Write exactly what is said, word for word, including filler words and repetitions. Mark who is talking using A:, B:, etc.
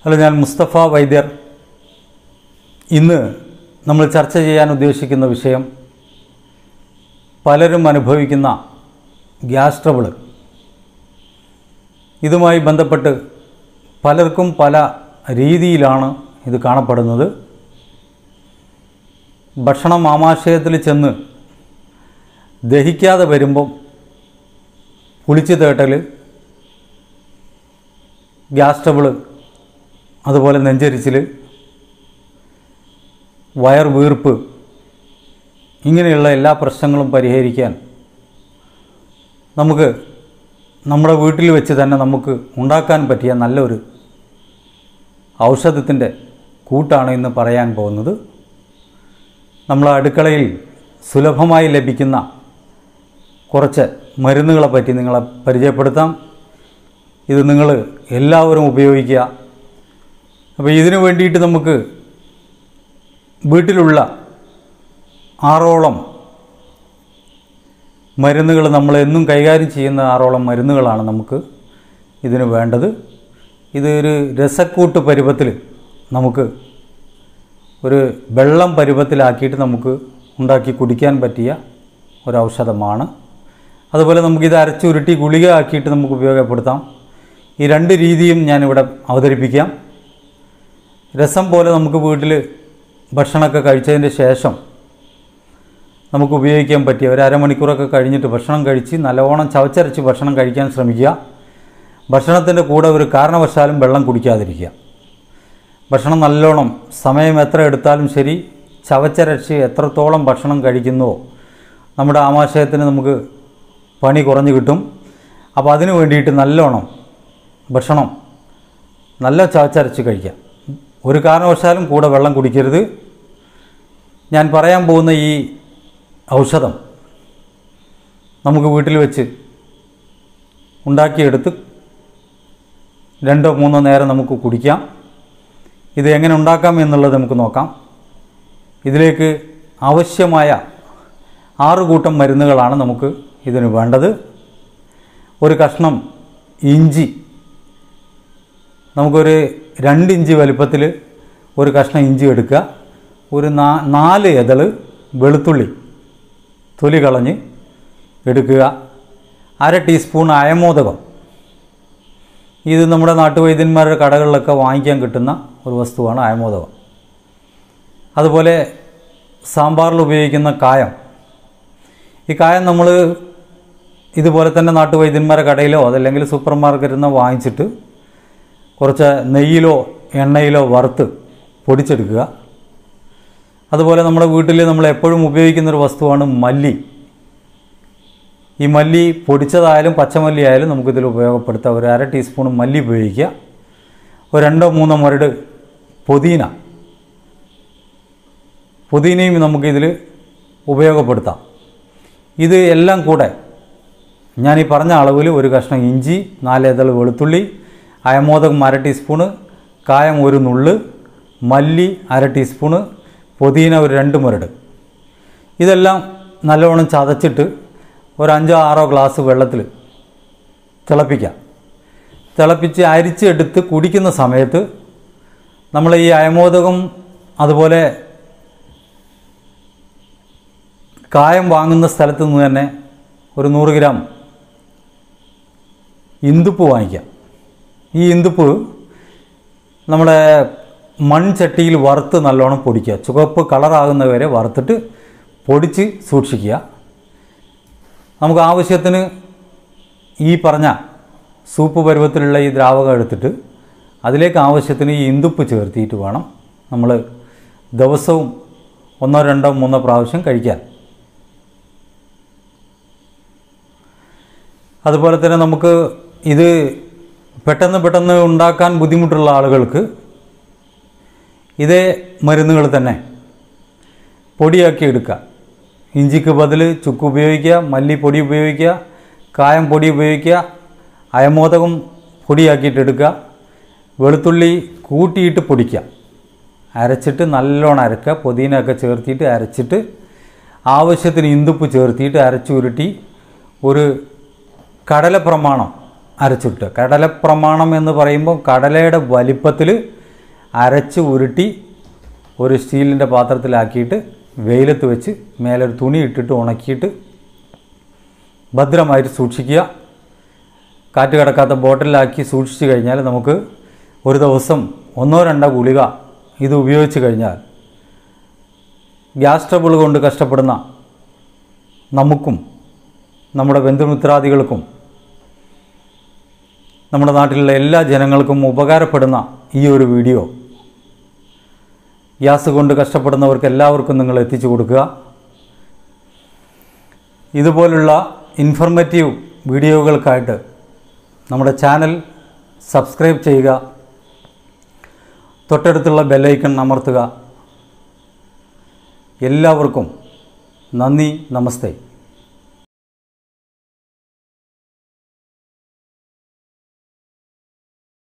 A: Hello, ഞാൻ മുസ്തഫ വൈദ്യർ. ഇന്ന് നമ്മൾ ചർച്ച ചെയ്യാൻ ഉദ്ദേശിക്കുന്ന വിഷയം പലരും അനുഭവിക്കുന്ന ഗ്യാസ് ട്രബിൾ. ഇതുമായി ബന്ധപ്പെട്ട് പലർക്കും പല രീതിയിലാണ് ഇത് കാണപ്പെടുന്നത്. ഭക്ഷണം ആമാശയത്തിൽ ചെന്ന് ദഹിക്കാതെ വരുമ്പം പുളിച്ചു തേട്ടൽ, ഗ്യാസ് ട്രബിൾ, അതുപോലെ നെഞ്ചരിച്ചിൽ, വയർ വീർപ്പ്, ഇങ്ങനെയുള്ള എല്ലാ പ്രശ്നങ്ങളും പരിഹരിക്കാൻ നമുക്ക് നമ്മുടെ വീട്ടിൽ വെച്ച് തന്നെ നമുക്ക് ഉണ്ടാക്കാൻ പറ്റിയ നല്ലൊരു ഔഷധത്തിൻ്റെ കൂട്ടാണ് ഇന്ന് പറയാൻ പോകുന്നത്. നമ്മളെ അടുക്കളയിൽ സുലഭമായി ലഭിക്കുന്ന കുറച്ച് മരുന്നുകളെ പറ്റി നിങ്ങളെ പരിചയപ്പെടുത്താം. ഇത് നിങ്ങൾ എല്ലാവരും ഉപയോഗിക്കുക. അപ്പോൾ ഇതിനു വേണ്ടിയിട്ട് നമുക്ക് വീട്ടിലുള്ള ആറോളം മരുന്നുകൾ, നമ്മൾ എന്നും കൈകാര്യം ചെയ്യുന്ന ആറോളം മരുന്നുകളാണ് നമുക്ക് ഇതിന് വേണ്ടത്. ഇത് ഒരു രസക്കൂട്ട് പരുവത്തിൽ നമുക്ക് ഒരു വെള്ളം പരുവത്തിലാക്കിയിട്ട് നമുക്ക് ഉണ്ടാക്കി കുടിക്കാൻ പറ്റിയ ഒരു ഔഷധമാണ്. അതുപോലെ നമുക്കിത് അരച്ചുരുട്ടി ഗുളിക ആക്കിയിട്ട് നമുക്ക് ഉപയോഗപ്പെടുത്താം. ഈ രണ്ട് രീതിയും ഞാനിവിടെ അവതരിപ്പിക്കാം. രസം പോലെ നമുക്ക് വീട്ടിൽ ഭക്ഷണമൊക്കെ കഴിച്ചതിന് ശേഷം നമുക്ക് ഉപയോഗിക്കാൻ പറ്റിയ ഒരു അരമണിക്കൂറൊക്കെ കഴിഞ്ഞിട്ട് ഭക്ഷണം കഴിച്ച് നല്ലവണ്ണം ചവച്ചരച്ച് ഭക്ഷണം കഴിക്കാൻ ശ്രമിക്കുക. ഭക്ഷണത്തിൻ്റെ കൂടെ ഒരു കാരണവശാലും വെള്ളം കുടിക്കാതിരിക്കുക. ഭക്ഷണം നല്ലോണം സമയം എത്ര എടുത്താലും ശരി, ചവച്ചരച്ച് എത്രത്തോളം ഭക്ഷണം കഴിക്കുന്നുവോ നമ്മുടെ ആമാശയത്തിന് നമുക്ക് പണി കുറഞ്ഞു കിട്ടും. അപ്പോൾ അതിനു വേണ്ടിയിട്ട് നല്ലോണം ഭക്ഷണം നല്ല ചവച്ചരച്ച് കഴിക്കുക. ഒരു കാരണവശാലും കൂടെ വെള്ളം കുടിക്കരുത്. ഞാൻ പറയാൻ പോകുന്ന ഈ ഔഷധം നമുക്ക് വീട്ടിൽ വെച്ച് ഉണ്ടാക്കിയെടുത്ത് രണ്ടോ മൂന്നോ നേരം നമുക്ക് കുടിക്കാം. ഇത് എങ്ങനെ ഉണ്ടാക്കാം എന്നുള്ളത് നമുക്ക് നോക്കാം. ഇതിലേക്ക് ആവശ്യമായ ആറ് കൂട്ടം മരുന്നുകളാണ് നമുക്ക് ഇതിന് വേണ്ടത്. ഒരു കഷ്ണം ഇഞ്ചി, നമുക്കൊരു രണ്ട് ഇഞ്ച് വലുപ്പത്തിൽ ഒരു കഷ്ണം ഇഞ്ചി എടുക്കുക. ഒരു നാ നാല് എതൾ വെളുത്തുള്ളി തൊലി കളഞ്ഞ് എടുക്കുക. അര ടീസ്പൂൺ അയമോദകം. ഇത് നമ്മുടെ നാട്ടുവൈദ്യന്മാരുടെ കടകളിലൊക്കെ വാങ്ങിക്കാൻ കിട്ടുന്ന ഒരു വസ്തുവാണ് അയമോദകം. അതുപോലെ സാമ്പാറിൽ ഉപയോഗിക്കുന്ന കായം. ഈ കായം നമ്മൾ ഇതുപോലെ തന്നെ നാട്ടുവൈദ്യന്മാരുടെ കടയിലോ അതല്ലെങ്കിൽ സൂപ്പർ മാർക്കറ്റിൽ നിന്ന് വാങ്ങിച്ചിട്ട് കുറച്ച് നെയ്യിലോ എണ്ണയിലോ വറുത്ത് പൊടിച്ചെടുക്കുക. അതുപോലെ നമ്മുടെ വീട്ടിൽ നമ്മൾ എപ്പോഴും ഉപയോഗിക്കുന്നൊരു വസ്തുവാണ് മല്ലി. ഈ മല്ലി പൊടിച്ചതായാലും പച്ചമല്ലി ആയാലും നമുക്കിതിൽ ഉപയോഗപ്പെടുത്താം. ഒരു അര ടീസ്പൂൺ മല്ലി ഉപയോഗിക്കുക. ഒരു രണ്ടോ മൂന്നോ മരട് പുതിന, പുതിനയും നമുക്കിതിൽ ഉപയോഗപ്പെടുത്താം. ഇത് എല്ലാം കൂടെ ഞാനീ പറഞ്ഞ അളവിൽ ഒരു കഷ്ണം ഇഞ്ചി, നാല് എതൾ വെളുത്തുള്ളി, അയമോദകം അര ടീസ്പൂണ്, കായം ഒരു നുള്ള്, മല്ലി അര ടീസ്പൂണ്, പുതിന ഒരു രണ്ട് മുരട്, ഇതെല്ലാം നല്ലവണ്ണം ചതച്ചിട്ട് ഒരു അഞ്ചോ ആറോ ഗ്ലാസ് വെള്ളത്തിൽ തിളപ്പിക്കാം. തിളപ്പിച്ച് അരിച്ചെടുത്ത് കുടിക്കുന്ന സമയത്ത് നമ്മൾ ഈ അയമോദകം അതുപോലെ കായം വാങ്ങുന്ന സ്ഥലത്ത് നിന്ന് തന്നെ ഒരു നൂറ് ഗ്രാം ഇന്ദുപ്പ് വാങ്ങിക്കാം. ഈ ഇന്ദുപ്പ് നമ്മുടെ മൺചട്ടിയിൽ വറുത്ത് നല്ലോണം പൊടിക്കുക. ചുവപ്പ് കളറാകുന്നവരെ വറുത്തിട്ട് പൊടിച്ച് സൂക്ഷിക്കുക. നമുക്ക് ആവശ്യത്തിന് ഈ പറഞ്ഞ സൂപ്പ് പരുവത്തിലുള്ള ഈ ദ്രാവകം എടുത്തിട്ട് അതിലേക്ക് ആവശ്യത്തിന് ഈ ഇന്ദുപ്പ് ചേർത്തിയിട്ട് വേണം നമ്മൾ ദിവസവും ഒന്നോ രണ്ടോ മൂന്നോ പ്രാവശ്യം കഴിക്കാൻ. അതുപോലെ തന്നെ നമുക്ക് ഇത് പെട്ടെന്ന് പെട്ടെന്ന് ഉണ്ടാക്കാൻ ബുദ്ധിമുട്ടുള്ള ആളുകൾക്ക് ഇതേ മരുന്നുകൾ തന്നെ പൊടിയാക്കി എടുക്കുക. ഇഞ്ചിക്ക് ബദൽ ചുക്ക് ഉപയോഗിക്കുക, മല്ലി പൊടി ഉപയോഗിക്കുക, കായം പൊടി ഉപയോഗിക്കുക, അയമോദകം പൊടിയാക്കിയിട്ട് എടുക്കുക, വെളുത്തുള്ളി കൂട്ടിയിട്ട് പൊടിക്കുക, അരച്ചിട്ട് നല്ലോണം അരക്കുക. പുതിനയൊക്കെ ചേർത്തിയിട്ട് അരച്ചിട്ട് ആവശ്യത്തിന് ഇന്ദുപ്പ് ചേർത്തിയിട്ട് അരച്ചുരുട്ടി ഒരു കടല പ്രമാണം അരച്ചിട്ട്, കടല പ്രമാണം എന്ന് പറയുമ്പോൾ കടലയുടെ വലിപ്പത്തിൽ അരച്ച് ഉരുട്ടി ഒരു സ്റ്റീലിൻ്റെ പാത്രത്തിലാക്കിയിട്ട് വെയിലത്ത് വെച്ച് മേലെ ഒരു തുണി ഇട്ടിട്ട് ഉണക്കിയിട്ട് ഭദ്രമായിട്ട് സൂക്ഷിക്കുക. കാറ്റ് കടക്കാത്ത ബോട്ടിലാക്കി സൂക്ഷിച്ചു കഴിഞ്ഞാൽ നമുക്ക് ഒരു ദിവസം ഒന്നോ രണ്ടോ ഗുളിക ഇത് ഉപയോഗിച്ച് കഴിഞ്ഞാൽ ഗ്യാസ് ട്രബിൾ കൊണ്ട് കഷ്ടപ്പെടുന്ന നമുക്കും നമ്മുടെ ബന്ധുമിത്രാദികൾക്കും നമ്മുടെ നാട്ടിലുള്ള എല്ലാ ജനങ്ങൾക്കും ഉപകാരപ്പെടുന്ന ഈ ഒരു വീഡിയോ ഗ്യാസ് കൊണ്ട് കഷ്ടപ്പെടുന്നവർക്ക് എല്ലാവർക്കും നിങ്ങൾ എത്തിച്ചു കൊടുക്കുക. ഇതുപോലുള്ള ഇൻഫർമേറ്റീവ് വീഡിയോകൾക്കായിട്ട് നമ്മുടെ ചാനൽ സബ്സ്ക്രൈബ് ചെയ്യുക, തൊട്ടടുത്തുള്ള ബെല്ലൈക്കൺ അമർത്തുക. എല്ലാവർക്കും നന്ദി, നമസ്തേ.